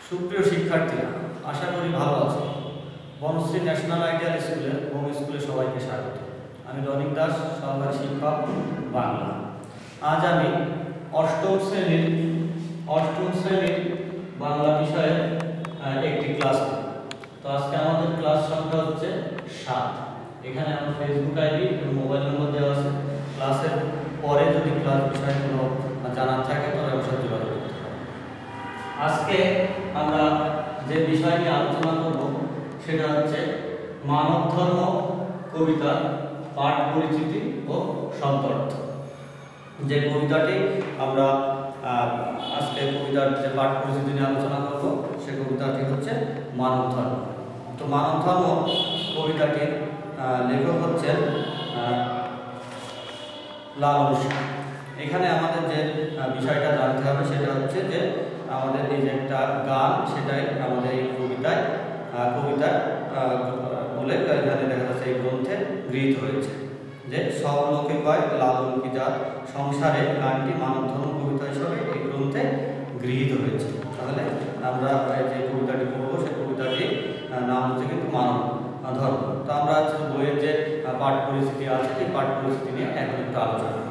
সুপ্রিয় শিক্ষার্থীরা, আশা করি ভালো আছো। বনশ্রী ন্যাশনাল আইডিয়াল স্কুলের হোম স্কুলে সবাইকে স্বাগত। আমি রনিক দাস, সহকারী শিক্ষক, বাংলা। আজ আমি অষ্টম শ্রেণীর বাংলা বিষয়ের একটি ক্লাস নেব। তো আজকে আমাদের ক্লাস সংখ্যা হচ্ছে 7। এখানে আমার ফেসবুক আইডি এবং মোবাইল নম্বর দেওয়া আছে। ক্লাসের পরে যদি ক্লাস বিষয়ে কোনো জানার থাকে তবে আমার সাথে যোগাযোগ করতে হবে। আজকে আমরা যে বিষয় নিয়ে আলোচনা করব সেটা হচ্ছে মানব ধর্ম কবিতার পাঠ পরিচিতি ও শব্দার্থ। যে কবিতাটি আমরা আজকে কবিতার যে পাঠ পরিচিতি নিয়ে আলোচনা করব সে কবিতাটি হচ্ছে মানব ধর্ম। তো মানব ধর্ম কবিতাটির লেখক হচ্ছেন লালন শাহ। এখানে আমাদের যে বিষয়টা জানতে হবে সেটা হচ্ছে যে আমাদের এই যে একটা গান, সেটাই আমাদের এই কবিতা বলে এখানে দেখা যাচ্ছে এই গ্রন্থে গৃহীত হয়েছে যে সব লোকে কয় লালন কি জাত সংসারে, গানটি মানব ধর্ম কবিতা হিসাবে এই গ্রন্থে গৃহীত হয়েছে। তাহলে আমরা যে কবিতাটি পড়বো সেই কবিতাটি নাম হচ্ছে কিন্তু মানব ধর্ম। তো আমরা বইয়ের যে পাঠ পরিস্থিতি আছে এই পাঠ পরিস্থিতি নিয়ে এখন একটু আলোচনা করব।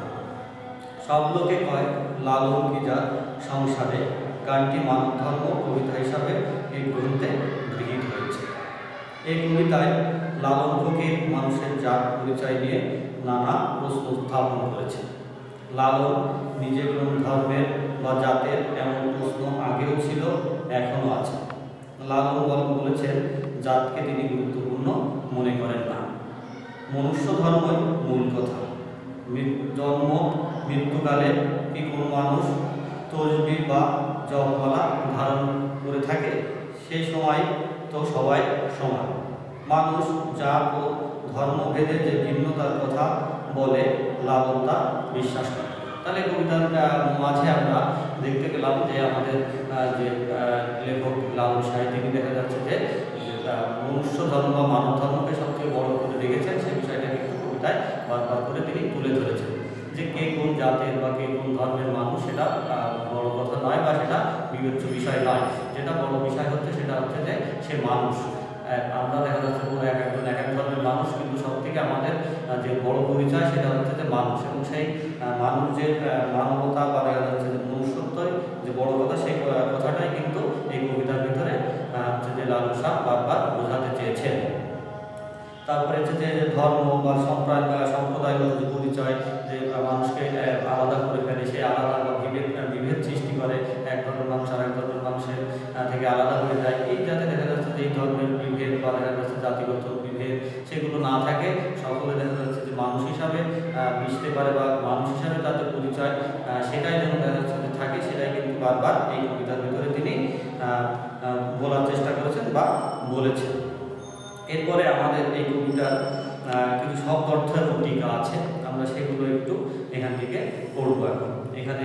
সব লোকে কয় লালন কি জাত সংসারে, গানটি মানব ধর্ম কবিতা হিসাবে এই গ্রন্থে গৃহীত হয়েছে। এই কবিতায় লালন ফকির মানুষের জাত পরিচয় নিয়ে নানা প্রশ্ন উত্থাপন করেছে। লালন নিজে কোন ধর্মের বা জাতের এমন প্রশ্ন আগেও ছিল, এখনো আছে। লালন বলেছেন জাতকে তিনি গুরুত্বপূর্ণ মনে করেন না, মনুষ্য ধর্মই মূল কথা। জন্ম মৃত্যুকালে কি কোনো মানুষ তসবিহ বা জপমালা ধারণ করে থাকে? সেই সময় তো সবাই সমান। মানুষ জাত ও ধর্মভেদে যে ভিন্নতার কথা বলে লালন তা বিশ্বাস করে। তাহলে কবিতার মাঝে আমরা দেখতে পেলাম যে আমাদের যে লেখক লালন শাহ তিনি দেখা যাচ্ছে যে মনুষ্য ধর্ম বা মানব ধর্মকে সবচেয়ে বড় করে রেখেছেন। সেই বিষয়টা কিন্তু কবিতায় বারবার করে তিনি তুলে ধরেছেন যে কে কোন জাতের বা কে কোন ধর্মের মানুষ সেটা বড় কথা নয় বা সেটা বিবেচ্য বিষয় নয়। যেটা বড় বিষয় হচ্ছে সেটা হচ্ছে যে সে মানুষ। আমরা দেখা যাচ্ছে এক একজন এক এক ধর্মের মানুষ, কিন্তু সব থেকে আমাদের যে বড় পরিচয় সেটা হচ্ছে যে মানুষ, এবং সেই মানুষ যে মানবতা বা দেখা যাচ্ছে যে মনুষ্যত্বই যে বড় কথা, সেই কথাটাই কিন্তু এই কবিতার ভিতরে হচ্ছে যে লালন শাহ বারবার বোঝাতে চেয়েছেন। তারপরে হচ্ছে যে ধর্ম বা সম্প্রদায়গত যে পরিচয় যে মানুষকে আলাদা করে ফেলে, সেই আলাদা বা বিভেদ সৃষ্টি করে, এক ধর্মের মানুষ আর এক ধর্মের মানুষের থেকে আলাদা হয়ে যায়। এই যাতে দেখা যাচ্ছে যে এই ধর্মের বিভেদ বা দেখা যাচ্ছে জাতিগত বিভেদ সেগুলো না থাকে, সকলে দেখা যাচ্ছে যে মানুষ হিসাবে মিশতে পারে বা মানুষ হিসাবে তাদের পরিচয় সেটাই যেন দেখা যাচ্ছে যে থাকে, সেটাই কিন্তু বারবার এই কবিতার ভিতরে তিনি বলার চেষ্টা করেছেন বা বলেছেন। এরপরে আমাদের এই কবিতার কিছু শব্দার্থ এবং টিকা আছে, আমরা সেগুলো একটু এখান থেকে পড়ব। এখন এখানে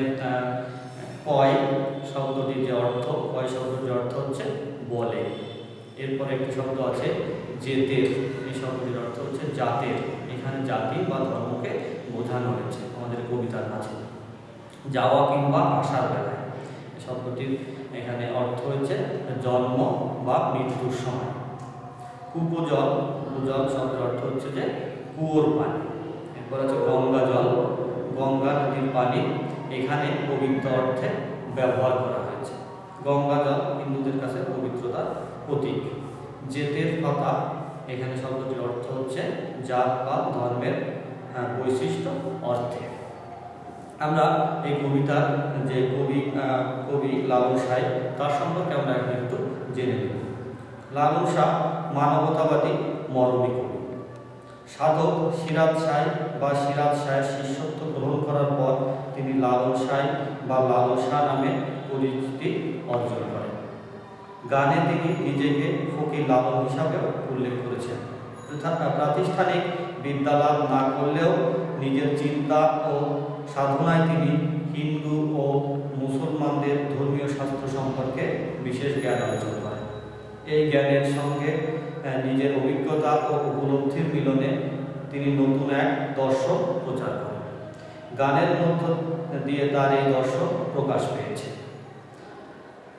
কয় শব্দটির যে অর্থ, কয় শব্দের যে অর্থ হচ্ছে বলে। এরপরে একটি শব্দ আছে জেতের, এই শব্দটির অর্থ হচ্ছে জাতের। এখানে জাতি বা ধর্মকে বোঝানো হয়েছে আমাদের কবিতার মাঝে। যাওয়া কিংবা আসার বেলায়, শব্দটির এখানে অর্থ হচ্ছে জন্ম বা মৃত্যুর সময়। কুপজল, উপজল শব্দের অর্থ হচ্ছে যে কুয়োর পানি। এরপর আছে গঙ্গা জল, গঙ্গা নদীর পানি, এখানে পবিত্র অর্থে ব্যবহার করা হয়েছে। গঙ্গা জল হিন্দুদের কাছে পবিত্রতার প্রতীক। জেতের কথা, এখানে শব্দটির অর্থ হচ্ছে জাত বা ধর্মের বৈশিষ্ট্য অর্থে। আমরা এই কবিতার যে কবি লালন শাহ, তার সম্পর্কে আমরা এখন একটু জেনে নেব। লালন শাহ মানবতাবাদী মরমী কবি। সাধক সিরাজ শাহ বা সিরাজ শাহের শিষ্যত্ব গ্রহণ করার পর তিনি লালন শাহ বা লালন শাহ নামে পরিচিতি অর্জন করেন। গানে তিনি নিজেকে ফকির লালন হিসাবে উল্লেখ করেছেন। প্রাতিষ্ঠানিক বিদ্যালাভ না করলেও নিজের চিন্তা ও সাধনায় তিনি হিন্দু ও মুসলমানদের ধর্মীয় শাস্ত্র সম্পর্কে বিশেষ জ্ঞান অর্জন করেন। এই জ্ঞানের সঙ্গে নিজের অভিজ্ঞতা ও উপলব্ধির মিলনে তিনি নতুন এক দর্শন প্রচার করেন। গানের মধ্য দিয়ে তার এই দর্শন প্রকাশ পেয়েছে।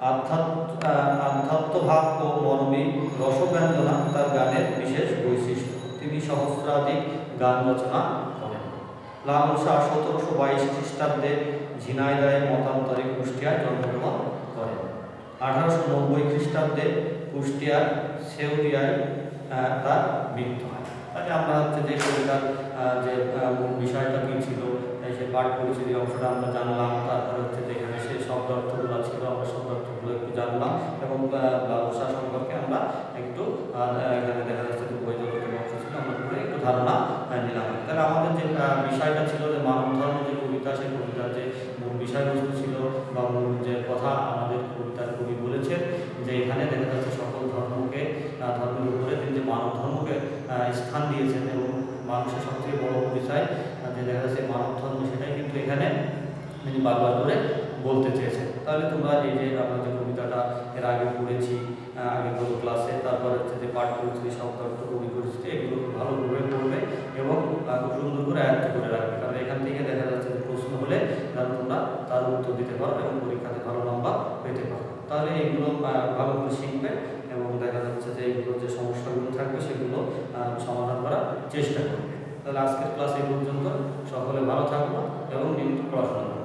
আধ্যাত্মভাব ও মর্মী রসব্যঞ্জনা তার গানের বিশেষ বৈশিষ্ট্য। তিনি সহস্রাধিক গান রচনা করেন। লালন শাহ 1722 খ্রিস্টাব্দে ঝিনাইদহে মতান্তরে কুষ্টিয়ায় জন্মগ্রহণ করেন। 1890 খ্রিস্টাব্দে কুষ্টিয়ার সেউরিয়ায় তার মৃত্যু হয়। তাহলে আমরা হচ্ছে যে কবিতার যে বিষয়টা কী ছিল, সে পাঠ পরিচিতি অংশটা আমরা জানলাম। তারপরে হচ্ছে যেখানে সেই শব্দার্থগুলো ছিল আমরা শব্দার্থগুলো একটু জানলাম, এবং ব্যবসা সম্পর্কে আমরা একটু এখানে দেখা যাচ্ছে যে বই জগতের অংশ ছিল আমরা পুরো একটু ধারণা নিলাম। তাহলে আমাদের যে বিষয়টা ছিল যে মানব ধর্মের যে কবিতা, সেই কবিতার যে মূল বিষয়বস্তু ছিল বা মূল যে কথা আমাদের কবিতার কবি বলেছেন, যে এখানে দেখা যাচ্ছে সকল ধর্মকে ধর্মের উপরে তিনি যে মানব ধর্মকে স্থান দিয়েছেন, এবং মানুষের সবথেকে বড় পরিচয় যে দেখা যাচ্ছে মানব ধর্ম, সেটাই কিন্তু এখানে তিনি বারবার করে বলতে চেয়েছেন। তাহলে তোমরা এই যে আমরা যে কবিতাটা এর আগে পড়েছি আগে গত ক্লাসে, তারপর হচ্ছে যে পাঠ পরিচিতি, শব্দার্থ, কবি পরিচিতি, এগুলো খুব ভালোভাবে পড়বে এবং খুব সুন্দর করে আয়ত্ত করে রাখবে। কারণ এখান থেকে দেখা যাচ্ছে যে প্রশ্ন হলে যেন তোমরা তার উত্তর দিতে পারো এবং পরীক্ষাতে ভালো নাম্বার পেতে পারো। তাহলে এইগুলো ভালো করে শিখবে এবং দেখা যাচ্ছে যে এইগুলোর যে সমস্যাগুলো থাকবে সেগুলো সমাধান করার চেষ্টা করবে। তাহলে আজকের ক্লাস এই পর্যন্ত। সকলে ভালো থাকবো এবং নিয়মিত পড়াশোনা করবো।